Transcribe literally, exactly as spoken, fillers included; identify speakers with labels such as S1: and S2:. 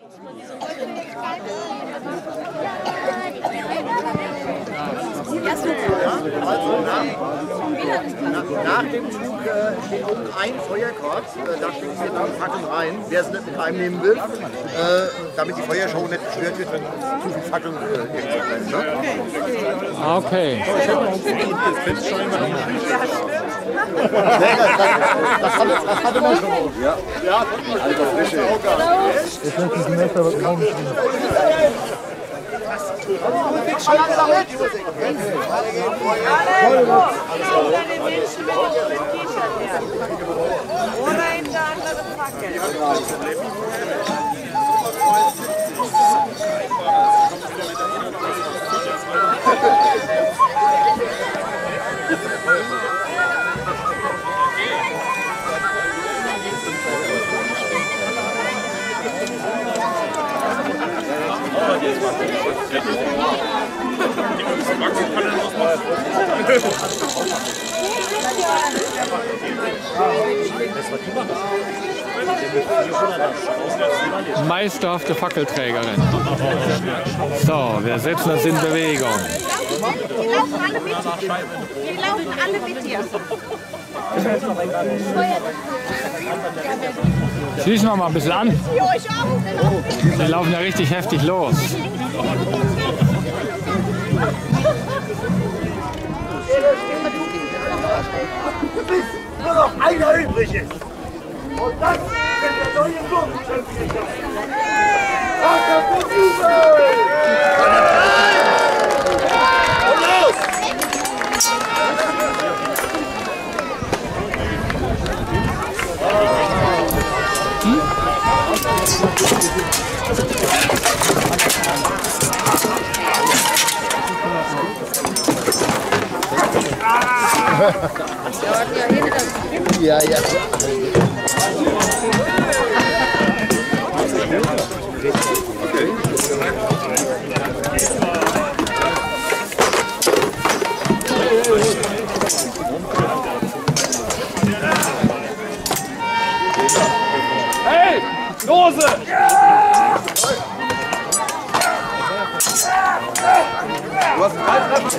S1: Also nach, nach, nach dem Zug äh, steht oben ein Feuerkorb, äh, da stecken wir dann die Fackeln rein, wer es nicht mit reinnehmen will, äh, damit die Feuershow nicht gestört wird, wenn zu viel Fackeln äh, irgendwo brennt. Ne?
S2: Okay.
S1: Das hatte, das hatte man schon. Ja, ja, alter Frische.
S3: Jetzt wird diesen Messer aber kaum stehen.
S1: Schon langsam mit!
S4: Oder in der anderen Fackel.
S2: Meisterhafte Fackelträgerin. So, wir setzen uns in Bewegung.
S5: Die laufen alle mit. Die laufen alle mit dir.
S2: Schließen wir mal ein bisschen an. Wir laufen ja richtig heftig los.
S3: Bis nur noch einer übrig ist. Und das ist der neue Gurkenschöpfchen. Vater für Übel! Und los!
S2: Hm?
S1: Ja, ja.
S2: Hey, Lose!
S1: Du hast drei Treffen.